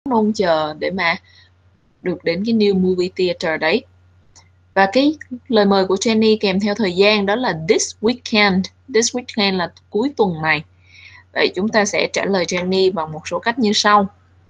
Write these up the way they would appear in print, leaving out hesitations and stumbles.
nôn chờ để mà được đến cái New Movie Theater đấy. Và cái lời mời của Jenny kèm theo thời gian đó là this weekend. This weekend là cuối tuần này. Vậy chúng ta sẽ trả lời Jenny bằng một số cách như sau.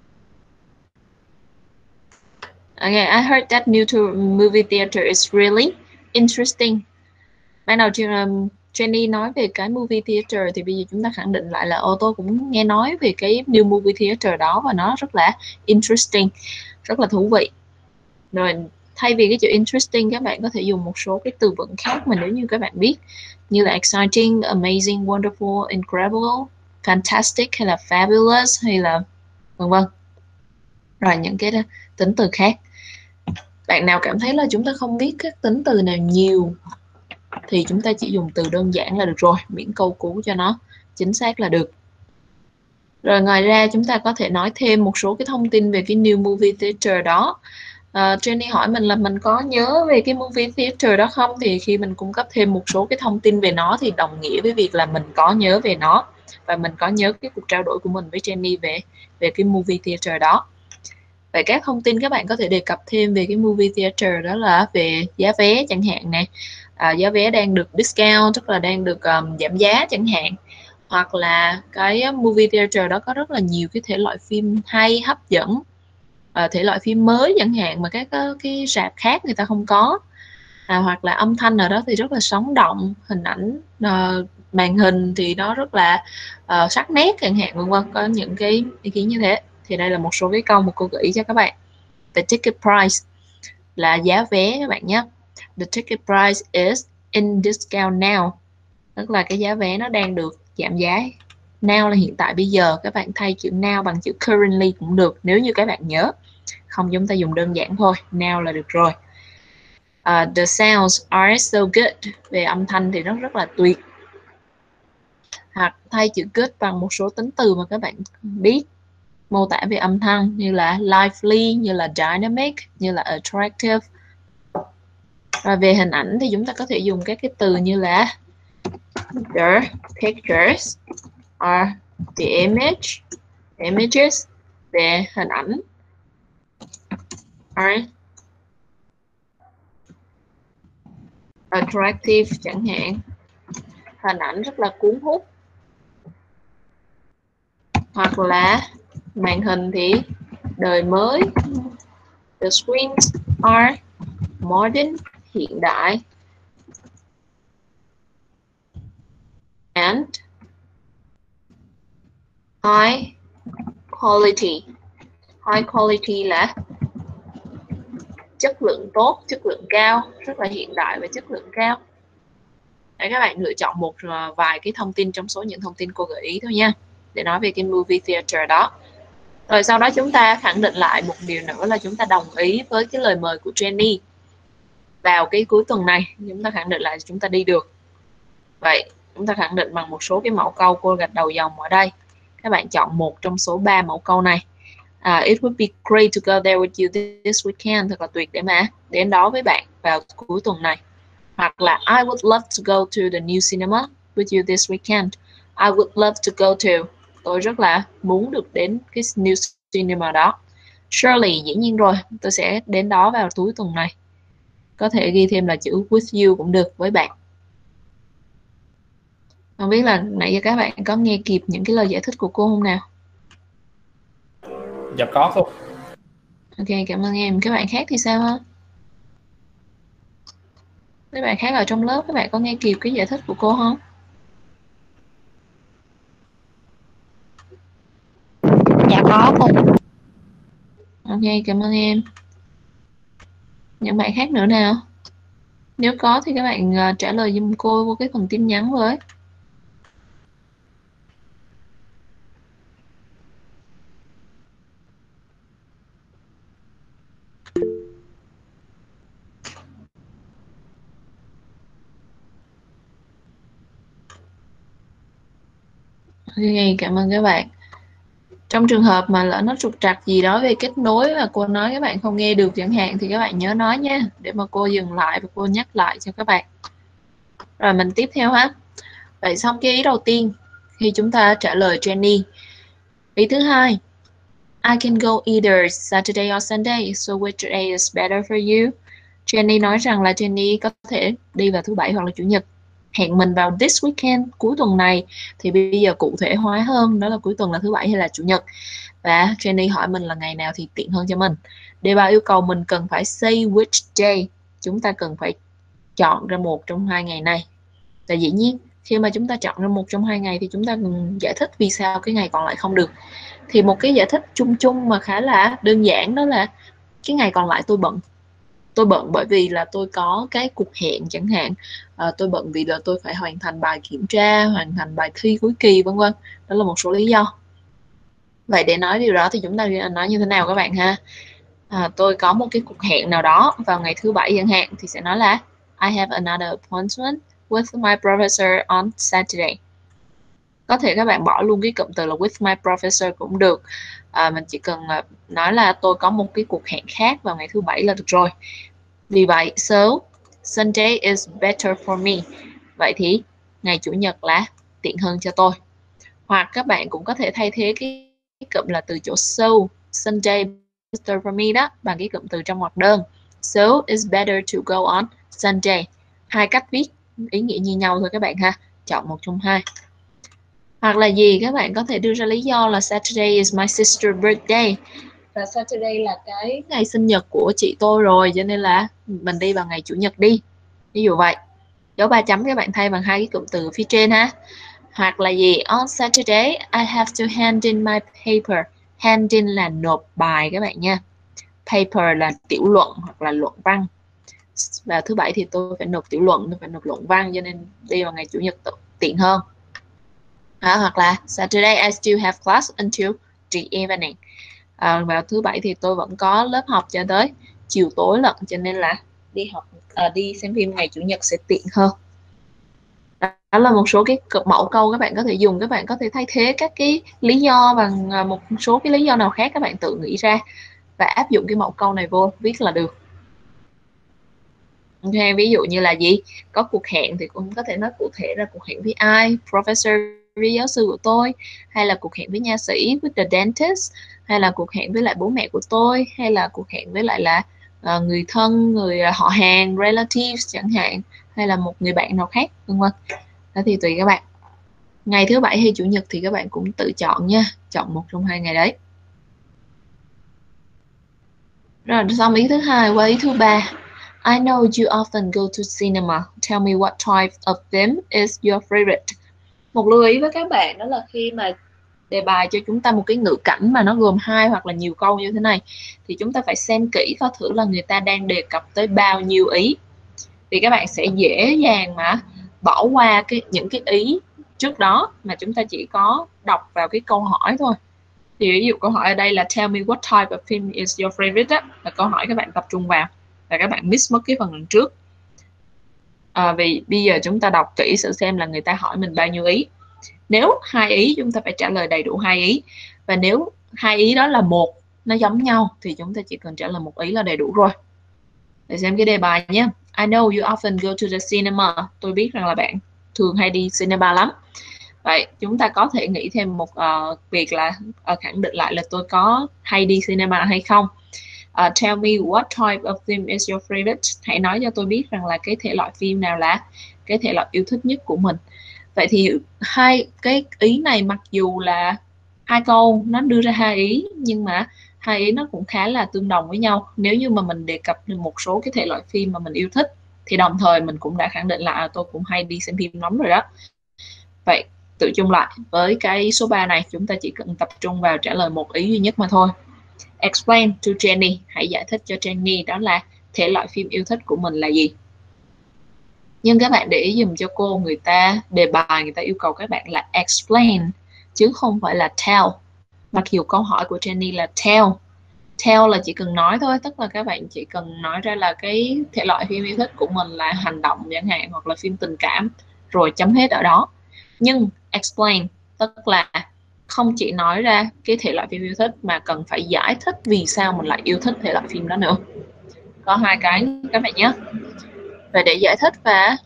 Okay, I heard that new movie theater is really interesting. Ban đầu Jenny nói về cái movie theater thì bây giờ chúng ta khẳng định lại là tôi cũng nghe nói về cái new movie theater đó và nó rất là interesting, rất là thú vị. Rồi thay vì cái chữ interesting, các bạn có thể dùng một số cái từ vựng khác mà nếu như các bạn biết, như là exciting, amazing, wonderful, incredible, fantastic hay là fabulous hay là vân vân. Rồi những cái tính từ khác. Bạn nào cảm thấy là chúng ta không biết các tính từ nào nhiều thì chúng ta chỉ dùng từ đơn giản là được rồi, miễn câu cú cho nó chính xác là được. Rồi ngoài ra chúng ta có thể nói thêm một số cái thông tin về cái New Movie Theater đó. Jenny hỏi mình là mình có nhớ về cái Movie Theater đó không, thì khi mình cung cấp thêm một số cái thông tin về nó thì đồng nghĩa với việc là mình có nhớ về nó và mình có nhớ cái cuộc trao đổi của mình với Jenny về cái Movie Theater đó. Vậy các thông tin các bạn có thể đề cập thêm về cái Movie Theater đó là về giá vé chẳng hạn nè, giá vé đang được discount, tức là đang được giảm giá chẳng hạn, hoặc là cái Movie Theater đó có rất là nhiều cái thể loại phim hay hấp dẫn, thể loại phim mới chẳng hạn mà các cái rạp khác người ta không có, hoặc là âm thanh ở đó thì rất là sống động, hình ảnh màn hình thì nó rất là sắc nét chẳng hạn, vân vân, có những cái ý kiến như thế. Thì đây là một số cái câu mà cô gợi ý cho các bạn. The ticket price là giá vé các bạn nhé. The ticket price is in discount now, tức là cái giá vé nó đang được giảm giá. Now là hiện tại bây giờ, các bạn thay chữ now bằng chữ currently cũng được nếu như các bạn nhớ. Không, chúng ta dùng đơn giản thôi, now là được rồi. The sounds are so good, về âm thanh thì nó rất là tuyệt. Hoặc thay chữ good bằng một số tính từ mà các bạn biết mô tả về âm thanh, như là lively, như là dynamic, như là attractive. Và về hình ảnh thì chúng ta có thể dùng các cái từ như là the pictures or the images, về hình ảnh, are attractive chẳng hạn, hình ảnh rất là cuốn hút. Hoặc là màn hình thì đời mới, the screens are modern, hiện đại, and high quality. High quality là chất lượng tốt, chất lượng cao, rất là hiện đại và chất lượng cao. Để các bạn lựa chọn một vài cái thông tin trong số những thông tin cô gợi ý thôi nha, để nói về cái movie theater đó. Rồi sau đó chúng ta khẳng định lại một điều nữa là chúng ta đồng ý với cái lời mời của Jenny vào cái cuối tuần này. Chúng ta khẳng định lại chúng ta đi được. Vậy chúng ta khẳng định bằng một số cái mẫu câu cô gạch đầu dòng ở đây. Các bạn chọn một trong số 3 mẫu câu này. It would be great to go there with you this weekend. Thật là tuyệt để mà đến đó với bạn vào cuối tuần này. Hoặc là I would love to go to the new cinema with you this weekend. I would love to go to. Tôi rất là muốn được đến cái new cinema đó. Surely, dĩ nhiên rồi, tôi sẽ đến đó vào cuối tuần này. Có thể ghi thêm là chữ with you cũng được, với bạn. Không biết là nãy giờ các bạn có nghe kịp những cái lời giải thích của cô không nào? Dạ có không? Ok, cảm ơn em. Các bạn khác thì sao ha? Các bạn khác ở trong lớp, các bạn có nghe kịp cái giải thích của cô không? Dạ có cô. Ok, cảm ơn em. Những bạn khác nữa nào? Nếu có thì các bạn trả lời giùm cô vô cái phần tin nhắn với. Ok, cảm ơn các bạn. Trong trường hợp mà lỡ nó trục trặc gì đó về kết nối và cô nói các bạn không nghe được chẳng hạn thì các bạn nhớ nói nha, để mà cô dừng lại và cô nhắc lại cho các bạn. Rồi mình tiếp theo ha. Vậy xong cái ý đầu tiên khi chúng ta trả lời Jenny. Ý thứ hai, I can go either Saturday or Sunday, so which day is better for you? Jenny nói rằng là Jenny có thể đi vào thứ Bảy hoặc là Chủ nhật. Hẹn mình vào this weekend, cuối tuần này. Thì bây giờ cụ thể hóa hơn, đó là cuối tuần là thứ Bảy hay là Chủ nhật. Và Jenny hỏi mình là ngày nào thì tiện hơn cho mình. Đề bài yêu cầu mình cần phải say which day. Chúng ta cần phải chọn ra một trong hai ngày này. Và dĩ nhiên, khi mà chúng ta chọn ra một trong hai ngày thì chúng ta cần giải thích vì sao cái ngày còn lại không được. Thì một cái giải thích chung chung mà khá là đơn giản đó là cái ngày còn lại tôi bận. Tôi bận bởi vì là tôi có cái cuộc hẹn chẳng hạn. Tôi bận vì là tôi phải hoàn thành bài kiểm tra, hoàn thành bài thi cuối kỳ vân vân. Đó là một số lý do. Vậy để nói điều đó thì chúng ta nói như thế nào các bạn ha? Tôi có một cái cuộc hẹn nào đó vào ngày thứ Bảy chẳng hạn thì sẽ nói là I have another appointment with my professor on Saturday. Có thể các bạn bỏ luôn cái cụm từ là with my professor cũng được. Mình chỉ cần nói là tôi có một cái cuộc hẹn khác vào ngày thứ Bảy là được rồi. Vì vậy, so Sunday is better for me. Vậy thì ngày Chủ nhật là tiện hơn cho tôi. Hoặc các bạn cũng có thể thay thế cái cụm là từ chỗ so, Sunday better for me đó, bằng cái cụm từ trong ngoặc đơn. So it's better to go on Sunday. Hai cách viết ý nghĩa như nhau thôi các bạn ha. Chọn một trong hai. Hoặc là gì? Các bạn có thể đưa ra lý do là Saturday is my sister's birthday. Và Saturday là cái ngày sinh nhật của chị tôi rồi, cho nên là mình đi vào ngày Chủ nhật đi. Ví dụ vậy. Dấu 3 chấm các bạn thay bằng hai cái cụm từ phía trên ha. Hoặc là gì? On Saturday, I have to hand in my paper. Hand in là nộp bài các bạn nha. Paper là tiểu luận hoặc là luận văn. Vào thứ Bảy thì tôi phải nộp tiểu luận, tôi phải nộp luận văn, cho nên đi vào ngày Chủ nhật tiện hơn. Hoặc là Saturday I still have class until the evening. Vào thứ Bảy thì tôi vẫn có lớp học cho tới chiều tối lận, cho nên là đi xem phim ngày Chủ nhật sẽ tiện hơn. Đó là một số cái mẫu câu các bạn có thể dùng. Các bạn có thể thay thế các cái lý do bằng một số cái lý do nào khác các bạn tự nghĩ ra và áp dụng cái mẫu câu này vô viết là được. Ok, ví dụ như là gì? Có cuộc hẹn thì cũng có thể nói cụ thể ra cuộc hẹn với ai. Professor, với giáo sư của tôi, hay là cuộc hẹn với nha sĩ, with the dentist, hay là cuộc hẹn với lại bố mẹ của tôi, hay là cuộc hẹn với lại là người thân, người họ hàng, relatives chẳng hạn, hay là một người bạn nào khác, vân vân. Đó thì tùy các bạn. Ngày thứ Bảy hay Chủ nhật thì các bạn cũng tự chọn nha, chọn một trong hai ngày đấy. Rồi xong ý thứ hai qua ý thứ ba. I know you often go to cinema. Tell me what type of film is your favorite. Một lưu ý với các bạn đó là khi mà đề bài cho chúng ta một cái ngữ cảnh mà nó gồm hai hoặc là nhiều câu như thế này thì chúng ta phải xem kỹ coi thử là người ta đang đề cập tới bao nhiêu ý. Thì các bạn sẽ dễ dàng mà bỏ qua những cái ý trước đó mà chúng ta chỉ có đọc vào cái câu hỏi thôi. Thì ví dụ câu hỏi ở đây là tell me what type of film is your favorite đó, là câu hỏi các bạn tập trung vào và các bạn miss mất cái phần lần trước. Vì bây giờ chúng ta đọc kỹ sự xem là người ta hỏi mình bao nhiêu ý. Nếu hai ý chúng ta phải trả lời đầy đủ hai ý, và nếu hai ý đó là một nó giống nhau thì chúng ta chỉ cần trả lời một ý là đầy đủ rồi. Để xem cái đề bài nhé. I know you often go to the cinema. Tôi biết rằng là bạn thường hay đi cinema lắm. Vậy chúng ta có thể nghĩ thêm một việc là khẳng định lại là tôi có hay đi cinema hay không. Tell me what type of film is your favorite. Hãy nói cho tôi biết rằng là cái thể loại phim nào là cái thể loại yêu thích nhất của mình. Vậy thì hai cái ý này mặc dù là hai câu nó đưa ra hai ý, nhưng mà hai ý nó cũng khá là tương đồng với nhau. Nếu như mà mình đề cập đến một số cái thể loại phim mà mình yêu thích thì đồng thời mình cũng đã khẳng định là tôi cũng hay đi xem phim lắm rồi đó. Vậy tự chung lại với cái số 3 này, chúng ta chỉ cần tập trung vào trả lời một ý duy nhất mà thôi. Explain to Jenny. Hãy giải thích cho Jenny đó là thể loại phim yêu thích của mình là gì. Nhưng các bạn để ý dùm cho cô, người ta đề bài người ta yêu cầu các bạn là explain chứ không phải là tell. Mặc dù câu hỏi của Jenny là tell. Tell là chỉ cần nói thôi, tức là các bạn chỉ cần nói ra là cái thể loại phim yêu thích của mình là hành động chẳng hạn, hoặc là phim tình cảm, rồi chấm hết ở đó. Nhưng explain tức là không chỉ nói ra cái thể loại phim yêu thích mà cần phải giải thích vì sao mình lại yêu thích thể loại phim đó nữa. Có hai cái các bạn nhé. Và để giải thích và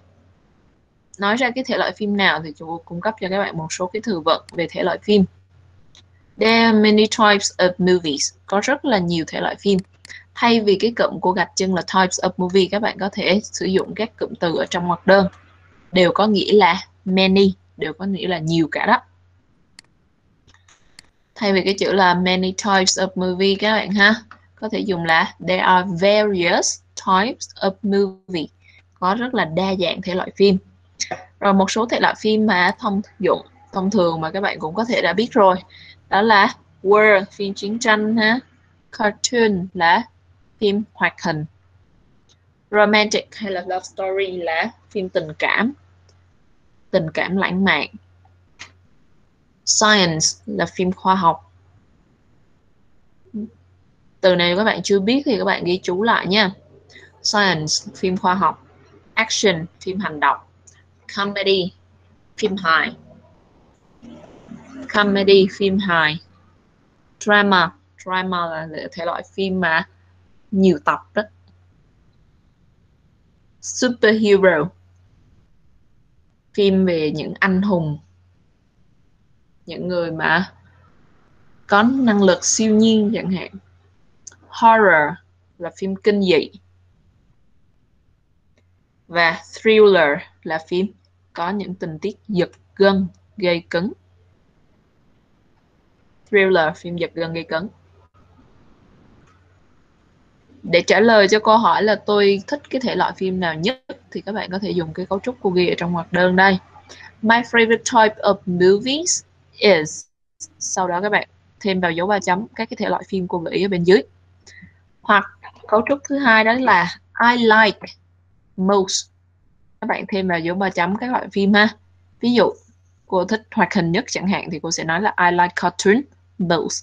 nói ra cái thể loại phim nào thì chúng cung cấp cho các bạn một số cái từ vựng về thể loại phim. There are many types of movies. Có rất là nhiều thể loại phim. Thay vì cái cụm của gạch chân là types of movie, các bạn có thể sử dụng các cụm từ ở trong ngoặc đơn. Đều có nghĩa là many, đều có nghĩa là nhiều cả đó. Thay vì cái chữ là many types of movie các bạn ha, có thể dùng là there are various types of movie. Có rất là đa dạng thể loại phim. Rồi một số thể loại phim mà thông thường mà các bạn cũng có thể đã biết rồi. Đó là war, phim chiến tranh ha. Cartoon là phim hoạt hình. Romantic hay là love story là phim tình cảm lãng mạn. Science là phim khoa học. Từ này các bạn chưa biết thì các bạn ghi chú lại nha. Science, phim khoa học. Action, phim hành động. Comedy, phim hài. Comedy, phim hài. Drama là thể loại phim mà nhiều tập đó. Superhero, phim về những anh hùng, những người mà có năng lực siêu nhiên chẳng hạn. Horror là phim kinh dị. Và thriller là phim có những tình tiết giật gân, gây cấn. Thriller, phim giật gân, gây cấn. Để trả lời cho câu hỏi là tôi thích cái thể loại phim nào nhất thì các bạn có thể dùng cái cấu trúc cô ghi ở trong ngoặc đơn đây. My favorite type of movies is. Sau đó các bạn thêm vào dấu ba chấm các cái thể loại phim cô gợi ý ở bên dưới. Hoặc cấu trúc thứ hai đó là I like most. Các bạn thêm vào dấu ba chấm các loại phim ha. Ví dụ cô thích hoạt hình nhất chẳng hạn thì cô sẽ nói là I like cartoon most.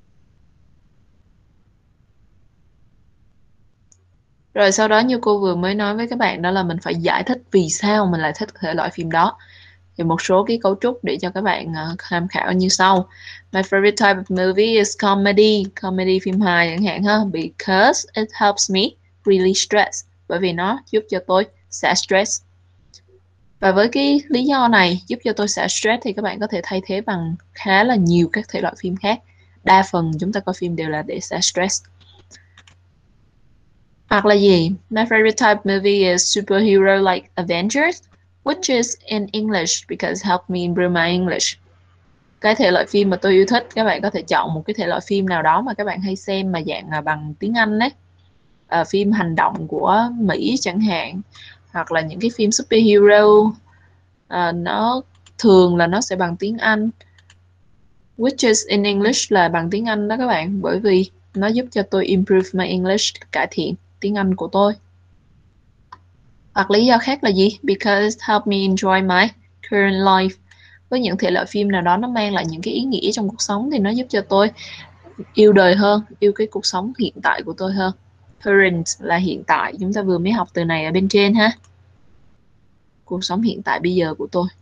Rồi sau đó như cô vừa mới nói với các bạn đó là mình phải giải thích vì sao mình lại thích thể loại phim đó. Thì một số cái cấu trúc để cho các bạn tham khảo như sau. My favorite type of movie is comedy. Comedy, phim hài chẳng hạn ha. Because it helps me really stress. Bởi vì nó giúp cho tôi xả stress. Và với cái lý do này giúp cho tôi xả stress thì các bạn có thể thay thế bằng khá là nhiều các thể loại phim khác. Đa phần chúng ta coi phim đều là để xả stress. Hoặc là gì? My favorite type of movie is superhero like Avengers, which is in English because help me improve my English. Cái thể loại phim mà tôi yêu thích, các bạn có thể chọn một cái thể loại phim nào đó mà các bạn hay xem mà dạng bằng tiếng Anh đấy. Phim hành động của Mỹ chẳng hạn, hoặc là những cái phim superhero, nó thường là nó sẽ bằng tiếng Anh. Which is in English là bằng tiếng Anh đó các bạn, bởi vì nó giúp cho tôi improve my English, cải thiện tiếng Anh của tôi. Hoặc lý do khác là gì? Because help me enjoy my current life. Với những thể loại phim nào đó nó mang lại những cái ý nghĩa trong cuộc sống thì nó giúp cho tôi yêu đời hơn, yêu cái cuộc sống hiện tại của tôi hơn. Current là hiện tại, chúng ta vừa mới học từ này ở bên trên ha. Cuộc sống hiện tại bây giờ của tôi.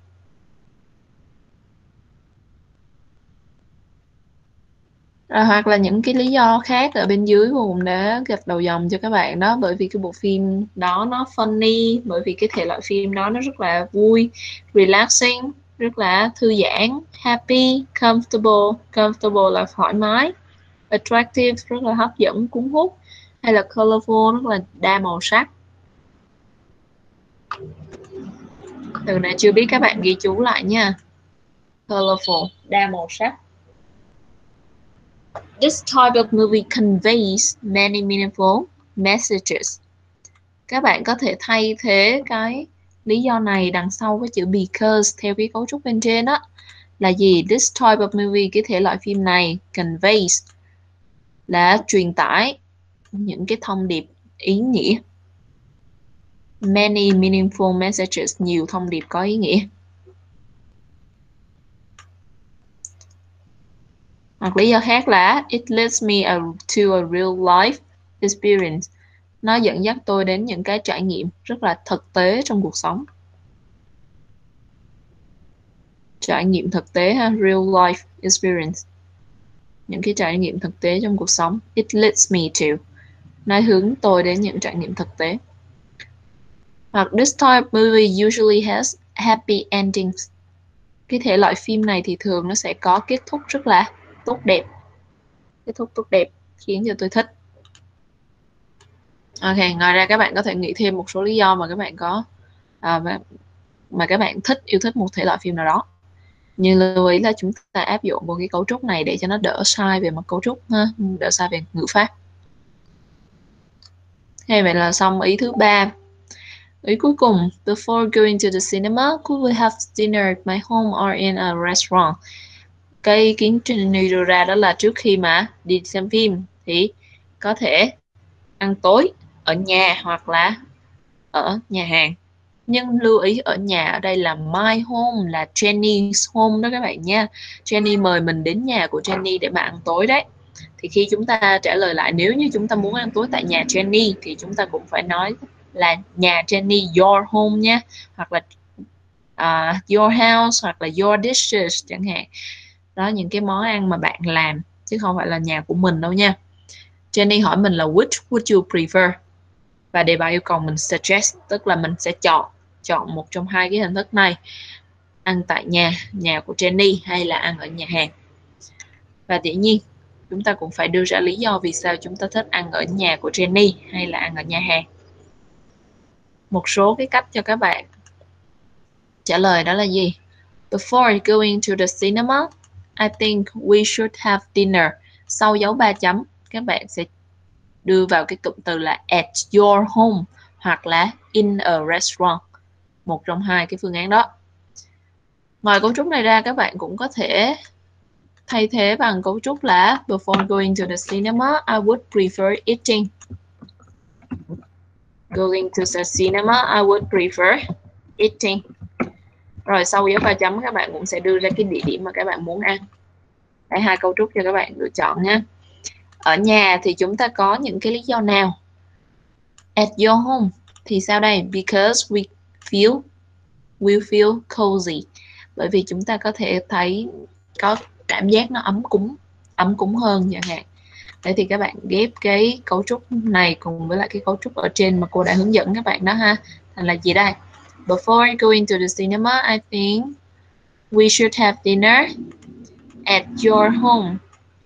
Hoặc là những cái lý do khác ở bên dưới cô cũng đã gạch đầu dòng cho các bạn đó. Bởi vì cái bộ phim đó nó funny, bởi vì cái thể loại phim đó nó rất là vui, relaxing, rất là thư giãn, happy, comfortable. Comfortable là thoải mái. Attractive, rất là hấp dẫn, cuốn hút. Hay là colorful, rất là đa màu sắc. Từ này chưa biết các bạn ghi chú lại nha. Colorful, đa màu sắc. This type of movie conveys many meaningful messages. Các bạn có thể thay thế cái lý do này đằng sau với chữ because theo cái cấu trúc bên trên đó. Là gì? This type of movie, cái thể loại phim này, conveys là truyền tải những cái thông điệp ý nghĩa. Many meaningful messages, nhiều thông điệp có ý nghĩa. Hoặc lý do khác là it leads me to a real life experience. Nó dẫn dắt tôi đến những cái trải nghiệm rất là thực tế trong cuộc sống. Trải nghiệm thực tế ha, real life experience. Những cái trải nghiệm thực tế trong cuộc sống. It leads me to. Nó hướng tôi đến những trải nghiệm thực tế. Hoặc this type of movie usually has happy endings. Cái thể loại phim này thì thường nó sẽ có kết thúc rất là tốt đẹp. Kết thúc tốt đẹp khiến cho tôi thích. Ok, ngoài ra các bạn có thể nghĩ thêm một số lý do mà các bạn có mà các bạn yêu thích một thể loại phim nào đó. Nhưng lưu ý là chúng ta áp dụng vào cái cấu trúc này để cho nó đỡ sai về mặt cấu trúc ha, đỡ sai về ngữ pháp. Thế vậy là xong ý thứ 3. Ý cuối cùng, before going to the cinema, could we have dinner at my home or in a restaurant? Cái ý kiến Jenny đưa ra đó là trước khi mà đi xem phim thì có thể ăn tối ở nhà hoặc là ở nhà hàng. Nhưng lưu ý ở nhà ở đây là my home, là Jenny's home đó các bạn nha. Jenny mời mình đến nhà của Jenny để mà ăn tối đấy. Thì khi chúng ta trả lời lại nếu như chúng ta muốn ăn tối tại nhà Jenny thì chúng ta cũng phải nói là nhà Jenny, your home nha, hoặc là your house, hoặc là your dishes chẳng hạn. Đó, những cái món ăn mà bạn làm chứ không phải là nhà của mình đâu nha. Jenny hỏi mình là which would you prefer, và đề bài yêu cầu mình suggest, tức là mình sẽ chọn một trong hai cái hình thức này, ăn tại nhà của Jenny hay là ăn ở nhà hàng. Và dĩ nhiên chúng ta cũng phải đưa ra lý do vì sao chúng ta thích ăn ở nhà của Jenny hay là ăn ở nhà hàng. Một số cái cách cho các bạn trả lời đó là gì? Before going to the cinema, I think we should have dinner. Sau dấu 3 chấm, các bạn sẽ đưa vào cái cụm từ là at your home hoặc là in a restaurant. Một trong hai cái phương án đó. Ngoài cấu trúc này ra, các bạn cũng có thể thay thế bằng cấu trúc là before going to the cinema, I would prefer eating. Going to the cinema, I would prefer eating. Rồi sau dấu 3 chấm các bạn cũng sẽ đưa ra cái địa điểm mà các bạn muốn ăn. Đây, hai cấu trúc cho các bạn lựa chọn nha. Ở nhà thì chúng ta có những cái lý do nào? At your home thì sao đây? Because we feel cozy. Bởi vì chúng ta có thể thấy có cảm giác nó ấm cúng hơn chẳng hạn. Đấy, thì các bạn ghép cái cấu trúc này cùng với lại cái cấu trúc ở trên mà cô đã hướng dẫn các bạn đó ha. Thành là gì đây? Before going to the cinema, I think we should have dinner at your home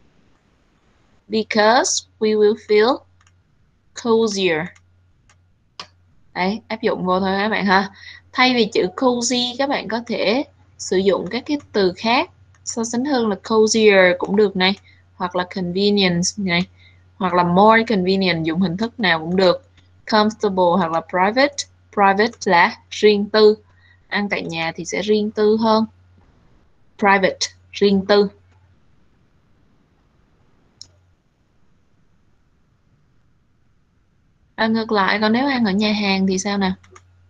because we will feel cozier. Đấy, áp dụng vô thôi các bạn ha. Thay vì chữ cozy, các bạn có thể sử dụng các cái từ khác so sánh hơn là cozier cũng được này, hoặc là convenience này, hoặc là more convenient, dùng hình thức nào cũng được. Comfortable hoặc là private. Private là riêng tư. Ăn tại nhà thì sẽ riêng tư hơn. Private, riêng tư. Ngược lại, còn nếu ăn ở nhà hàng thì sao nào?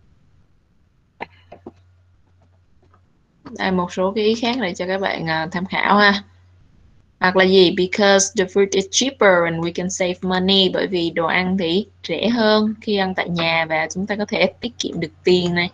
Đây, một số cái ý khác để cho các bạn tham khảo ha. Hoặc là gì? Because the food is cheaper and we can save money. Bởi vì đồ ăn thì rẻ hơn khi ăn tại nhà và chúng ta có thể tiết kiệm được tiền này.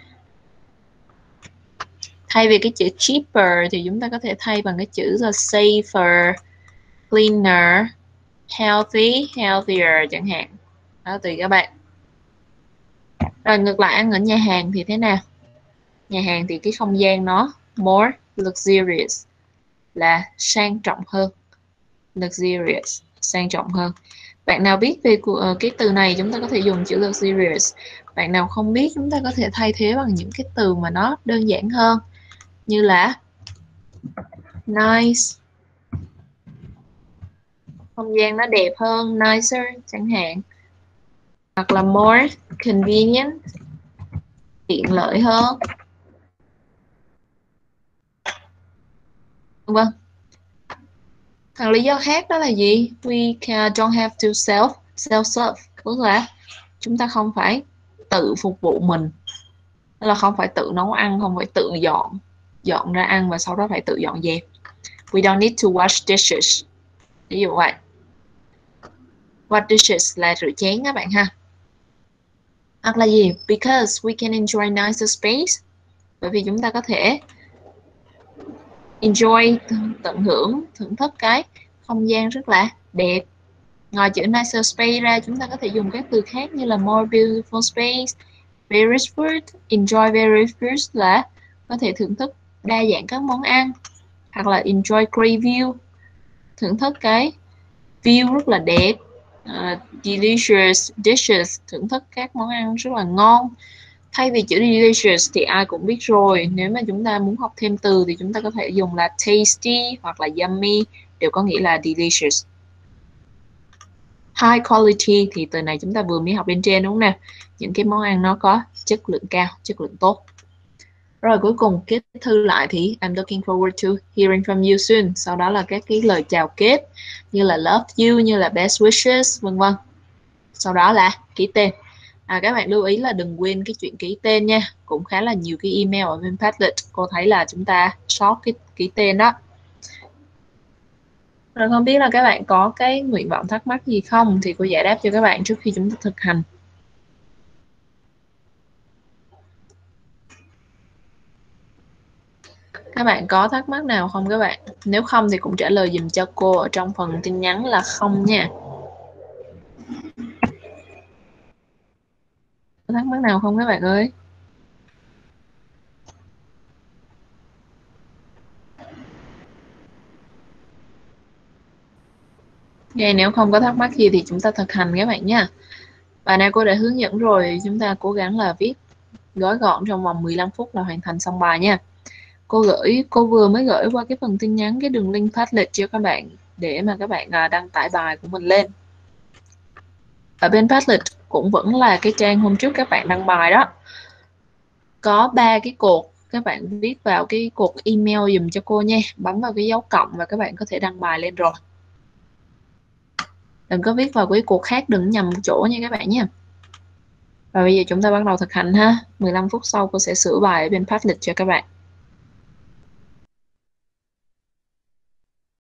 Thay vì cái chữ cheaper thì chúng ta có thể thay bằng cái chữ là safer, cleaner, healthy, healthier chẳng hạn. Đó, tùy các bạn. Rồi ngược lại, ăn ở nhà hàng thì thế nào? Nhà hàng thì cái không gian nó more luxurious, là sang trọng hơn. Luxurious, sang trọng hơn. Bạn nào biết về cái từ này chúng ta có thể dùng chữ luxurious. Bạn nào không biết chúng ta có thể thay thế bằng những cái từ mà nó đơn giản hơn, như là nice, không gian nó đẹp hơn, nicer chẳng hạn. Hoặc là more convenient, tiện lợi hơn. Vâng. Thằng lý do khác đó là gì? We don't have to self-serve, tức là chúng ta không phải tự phục vụ mình, tức là không phải tự nấu ăn, không phải tự dọn ra ăn và sau đó phải tự dọn dẹp. We don't need to wash dishes. Ví dụ vậy. Wash dishes là rửa chén các bạn ha. Hoặc là gì? Because we can enjoy nicer space. Bởi vì chúng ta có thể enjoy, tận hưởng, thưởng thức cái không gian rất là đẹp. Ngoài chữ nicer space ra, chúng ta có thể dùng các từ khác như là more beautiful space, various food, enjoy various foods là có thể thưởng thức đa dạng các món ăn, hoặc là enjoy great view thưởng thức cái view rất là đẹp. Delicious dishes, thưởng thức các món ăn rất là ngon. Thay vì chữ delicious thì ai cũng biết rồi, nếu mà chúng ta muốn học thêm từ thì chúng ta có thể dùng là tasty hoặc là yummy, đều có nghĩa là delicious. High quality thì từ này chúng ta vừa mới học bên trên đúng không nào? Những cái món ăn nó có chất lượng cao, chất lượng tốt. Rồi cuối cùng kết thư lại thì I'm looking forward to hearing from you soon. Sau đó là các cái lời chào kết như là love you, như là best wishes, vân vân. Sau đó là ký tên. Các bạn lưu ý là đừng quên cái chuyện ký tên nha. Cũng khá là nhiều cái email ở bên Padlet. Cô thấy là chúng ta sót cái ký tên đó. Rồi không biết là các bạn có cái nguyện vọng thắc mắc gì không thì cô giải đáp cho các bạn trước khi chúng ta thực hành. Các bạn có thắc mắc nào không các bạn? Nếu không thì cũng trả lời dùm cho cô ở trong phần tin nhắn là không nha. Có thắc mắc nào không các bạn ơi? Okay, nếu không có thắc mắc gì thì chúng ta thực hành các bạn nha. Bài này cô đã hướng dẫn rồi, chúng ta cố gắng là viết gói gọn trong vòng 15 phút là hoàn thành xong bài nha. Cô vừa mới gửi qua cái phần tin nhắn cái đường link Padlet cho các bạn để mà các bạn đăng tải bài của mình lên. Ở bên Padlet cũng vẫn là cái trang hôm trước các bạn đăng bài đó. Có 3 cái cột, các bạn viết vào cái cột email dùm cho cô nha, bấm vào cái dấu cộng và các bạn có thể đăng bài lên rồi. Đừng có viết vào cái cột khác, đừng nhầm chỗ nha các bạn nha. Và bây giờ chúng ta bắt đầu thực hành ha. 15 phút sau cô sẽ sửa bài ở bên Padlet cho các bạn.